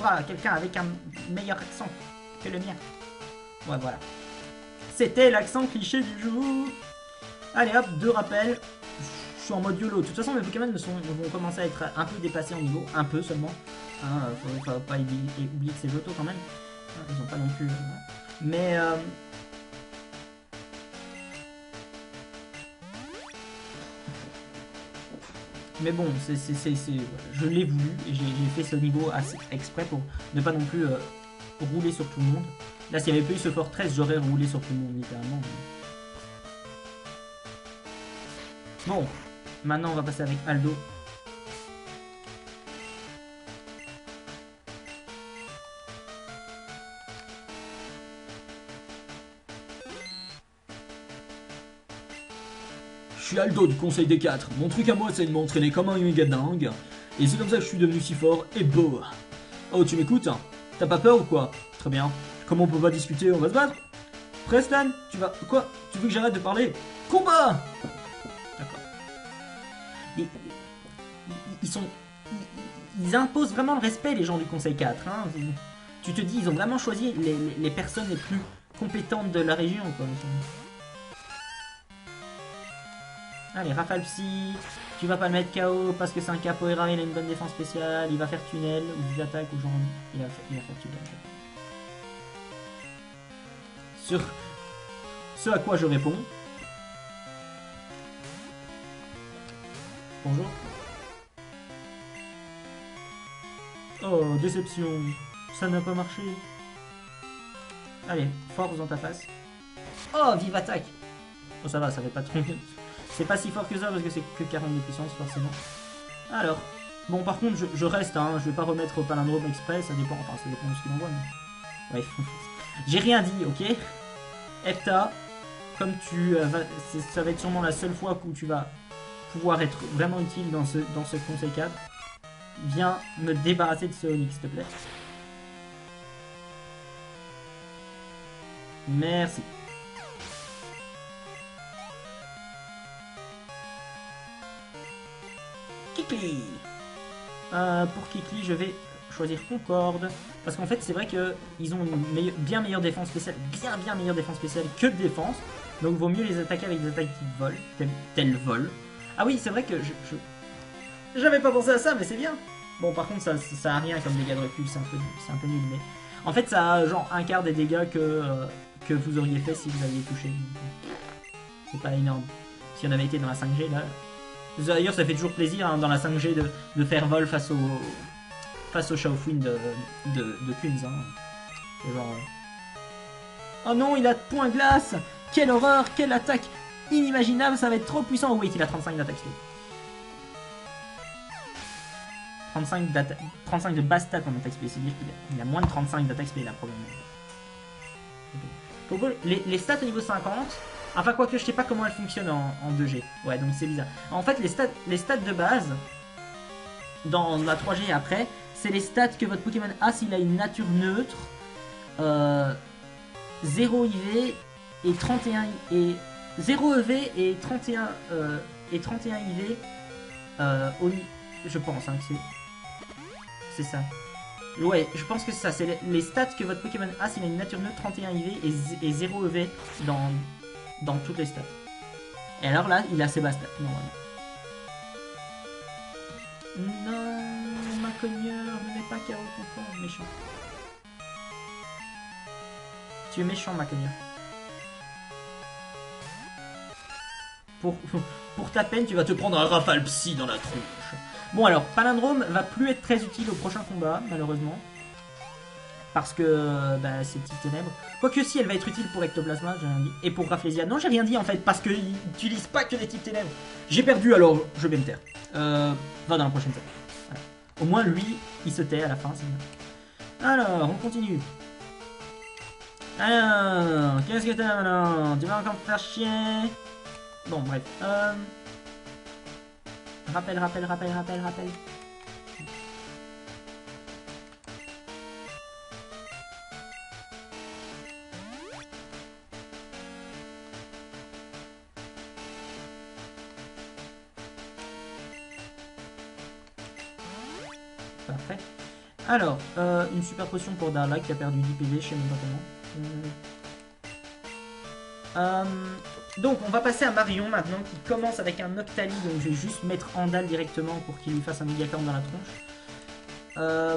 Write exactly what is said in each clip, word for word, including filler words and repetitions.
trouvera quelqu'un avec un meilleur accent que le mien. Ouais, voilà. C'était l'accent cliché du jour. Allez hop, deux rappels. Je suis en mode YOLO. De toute façon, mes Pokémon sont, vont commencer à être un peu dépassés en niveau. Un peu seulement. Hein, faut, faut pas oublier, oublier que c'est Johto quand même. Ils ont pas non plus... Mais... Euh... Mais bon, c'est, c'est, c'est, c'est, je l'ai voulu et j'ai, j'ai fait ce niveau assez exprès pour ne pas non plus euh, rouler sur tout le monde. Là, s'il n'y avait pas eu ce fort treize, j'aurais roulé sur tout le monde, littéralement. Bon, maintenant on va passer avec Aldo. Je suis Aldo du Conseil des Quatre. Mon truc à moi, c'est de m'entraîner comme un méga dingue. Et c'est comme ça que je suis devenu si fort et beau. Oh, tu m'écoutes? T'as pas peur ou quoi? Très bien. Comment on peut pas discuter? On va se battre? Preston, tu vas... Quoi? Tu veux que j'arrête de parler? Combat! D'accord. Ils, ils sont... Ils, ils imposent vraiment le respect, les gens du Conseil quatre. Hein. Tu te dis, ils ont vraiment choisi les, les, les personnes les plus compétentes de la région, quoi. Allez, Rafale Psy, tu vas pas le mettre K O parce que c'est un capoeira, il a une bonne défense spéciale, il va faire tunnel, ou il attaque, ou genre, il va faire, il va faire tunnel. Sur ce à quoi je réponds. Bonjour. Oh, déception, ça n'a pas marché. Allez, force dans ta face. Oh, vive attaque. Oh, ça va, ça fait pas trop... C'est pas si fort que ça parce que c'est que quarante de puissance forcément. Alors, bon par contre je, je reste, hein, je vais pas remettre au palindrome express, ça dépend, enfin ça dépend de ce qu'il envoie. Mais... Bref, j'ai rien dit, ok. Hepta, comme tu, euh, va, ça va être sûrement la seule fois où tu vas pouvoir être vraiment utile dans ce, dans ce conseil cadre. Viens me débarrasser de ce Onix, s'il te plaît. Merci. Kikli. Euh, pour Kikli, je vais choisir Concorde. Parce qu'en fait, c'est vrai qu'ils ont une meilleure, bien meilleure défense spéciale, bien bien meilleure défense spéciale que de défense. Donc, vaut mieux les attaquer avec des attaques qui volent, tel, tel vol. Ah oui, c'est vrai que je... je... J'avais pas pensé à ça, mais c'est bien. Bon, par contre, ça, ça a rien comme dégâts de recul, c'est un, peu, un peu nul. Mais en fait, ça a genre un quart des dégâts que, euh, que vous auriez fait si vous aviez touché. C'est pas énorme. Si on avait été dans la cinq G, là... D'ailleurs, ça fait toujours plaisir hein, dans la cinq G de, de faire vol face au face au Shaofin de, de, de Kunz. Hein. Genre, euh... oh non, il a point glace. Quelle horreur, quelle attaque inimaginable, ça va être trop puissant. Oh, oui, il a trente-cinq d'attaque speed. trente-cinq, trente-cinq de base stat en attaque speed, c'est-à-dire qu'il a, a moins de trente-cinq d'attaque speed là, probablement. Okay. Les, les stats au niveau cinquante... Enfin, quoique, je sais pas comment elle fonctionne en, en deux G. Ouais, donc c'est bizarre. En fait, les stats, les stats de base, dans la trois G et après, c'est les stats que votre Pokémon a s'il a une nature neutre, euh, zéro I V et trente et un... Et, zéro E V et trente et un, euh, et trente et un I V, euh, au, je pense, hein, que c'est... C'est ça. Ouais, je pense que c'est ça. C'est les, les stats que votre Pokémon a s'il a une nature neutre, trente et un I V et, et zéro E V dans... dans toutes les stats. Et alors là, il a ses bas stats, normalement. Non, ma cogneur, ne mets pas K O Concorde, méchant. Tu es méchant, ma cogneur. Pour, pour ta peine, tu vas te prendre un Rafale Psy dans la tronche. Bon alors, Palindrome va plus être très utile au prochain combat, malheureusement. Parce que bah, c'est type ténèbres. Quoique si, elle va être utile pour Ectoplasma, j'ai rien dit. Et pour Rafflesia. Non, j'ai rien dit en fait, parce qu'ils n'utilisent pas que des types ténèbres. J'ai perdu alors, je vais me taire. Euh, va dans la prochaine fois. Voilà. Au moins, lui, il se tait à la fin. Alors, on continue. Alors, qu'est-ce que t'as maintenant? Tu vas encore me faire chier. Bon, bref. Euh... Rappel, rappel, rappel, rappel, rappel. Parfait. Alors, euh, une super potion pour Darla qui a perdu dix P V, je sais même pas comment. Euh, donc, on va passer à Marion maintenant qui commence avec un Noctali. Donc, je vais juste mettre Andal directement pour qu'il lui fasse un mégacorn dans la tronche. Euh,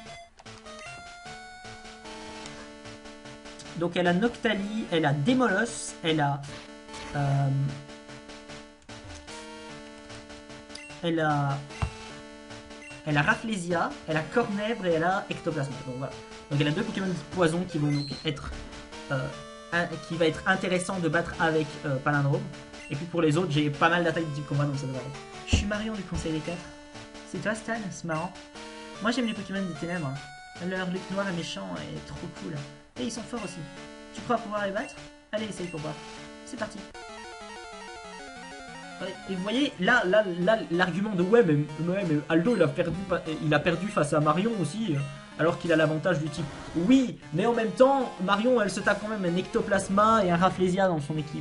donc, elle a Noctali, elle a Démolos, elle a. Euh, elle a. Elle a Rafflesia, elle a Cornèbre et elle a Ectoplasma. Donc voilà. Donc elle a deux Pokémon de poison qui vont donc être. Euh, un, qui va être intéressant de battre avec euh, Palindrome. Et puis pour les autres, j'ai pas mal d'attaques de type combat donc ça devrait aller. Je suis Marion du Conseil des quatre. C'est toi Stan? C'est marrant. Moi j'aime les Pokémon des ténèbres. Leur look noir et méchant est trop cool. Et ils sont forts aussi. Tu crois pouvoir les battre? Allez, essaye pour voir. C'est parti. Et vous voyez, là, là, là, l'argument de ouais, mais, ouais, mais Aldo, il a perdu, il a perdu face à Marion aussi, alors qu'il a l'avantage du type. Oui, mais en même temps, Marion, elle se tape quand même un Ectoplasma et un Rafflesia dans son équipe.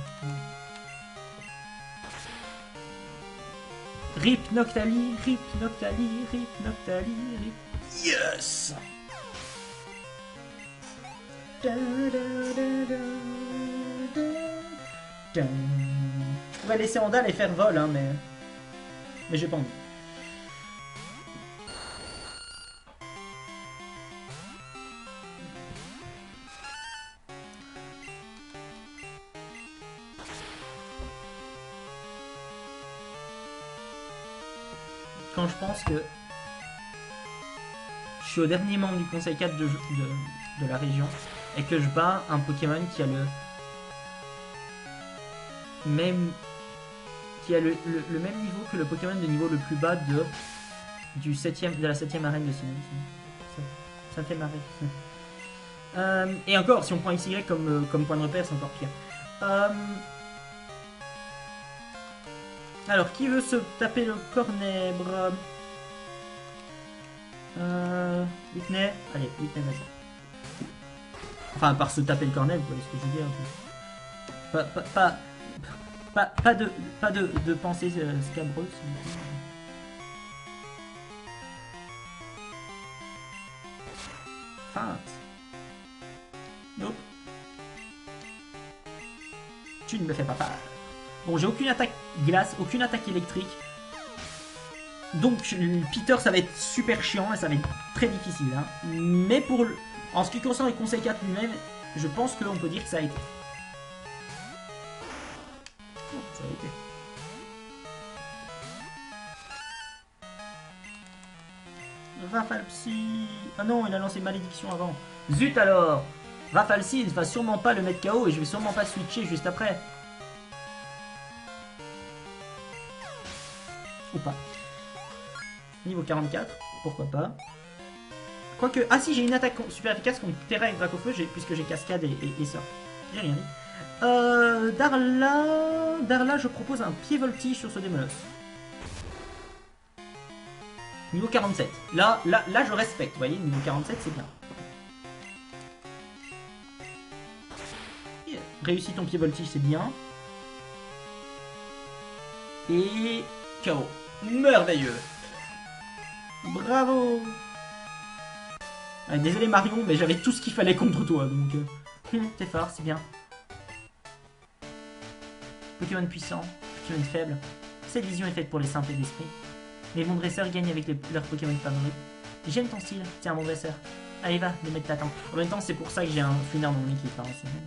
Rip Noctali, Rip Noctali, Rip Noctali, Rip. Yes! Da, da, da, da, da, da. Je pourrais laisser Andal et faire vol, hein, mais. Mais j'ai pas envie. Quand je pense que je suis au dernier membre du conseil quatre de, de, de la région et que je bats un Pokémon qui a le même qui a le, le, le même niveau que le Pokémon de niveau le plus bas de du septième de la septième arène de Sinnoh. Septième arène. euh, et encore, si on prend X Y comme, comme point de repère, c'est encore pire. Euh, alors, qui veut se taper le Cornèbre? Euh, Whitney. Allez, Whitney, vas-y. Enfin, par se taper le Cornèbre, vous voyez ce que je veux dire. Pas, pas, pas, pas, pas de, pas de, de pensée euh, scabreuse. Feinte. Nope. Tu ne me fais pas peur. Bon, j'ai aucune attaque glace, aucune attaque électrique. Donc, Peter, ça va être super chiant et ça va être très difficile. Hein. Mais pour le... en ce qui concerne le Conseil quatre lui-même, je pense qu'on peut dire que ça a été. Oh, ça a été. Rafalpsi. Ah non, il a lancé malédiction avant. Zut alors. Rafalpsi, il ne va sûrement pas le mettre K O et je vais sûrement pas switcher juste après. Ou pas. Niveau quarante-quatre, pourquoi pas. Quoique, ah si, j'ai une attaque super efficace contre Terra et Dracofeu, puisque j'ai Cascade et, et, et ça. J'ai rien dit. Euh, Darla... Darla, je propose un pied voltige sur ce Démolos. Niveau quarante-sept. Là, là, là, je respecte, vous voyez, niveau quarante-sept, c'est bien. Yeah. Réussis ton pied voltige, c'est bien. Et... K O. Merveilleux. Bravo. Ah, désolé Marion, mais j'avais tout ce qu'il fallait contre toi, donc... Euh... T'es fort, c'est bien. Pokémon puissant, Pokémon faible. Cette vision est faite pour les simples d'esprit. Les bons dresseurs gagnent avec les, leurs Pokémon favoris. J'aime ton style, t'es un bon dresseur. Allez va, les mecs t'attendent. En même temps, c'est pour ça que j'ai un Funard dans mon équipe. Hein,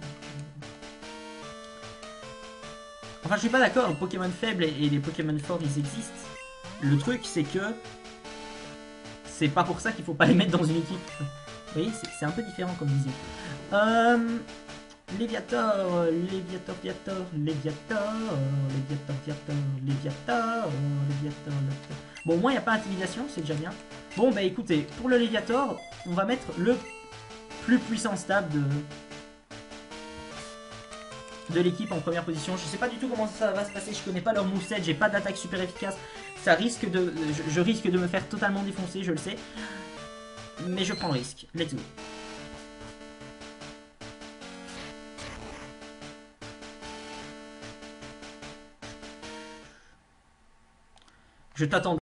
enfin, je suis pas d'accord, Pokémon faibles et les Pokémon forts, ils existent. Le truc, c'est que... c'est pas pour ça qu'il faut pas les mettre dans une équipe. Vous voyez, c'est un peu différent comme vision. Euh... Léviator, Léviator, Viator, Léviator, Léviator, Viator, Léviator, Léviator, Léviator. Bon, au moins, il n'y a pas intimidation, c'est déjà bien. Bon, bah écoutez, pour le Léviator, on va mettre le plus puissant stable de, de l'équipe en première position. Je sais pas du tout comment ça va se passer, je connais pas leur moveset, j'ai pas d'attaque super efficace. Ça risque de... Je, je risque de me faire totalement défoncer, je le sais. Mais je prends le risque. Let's go. Je t'attends.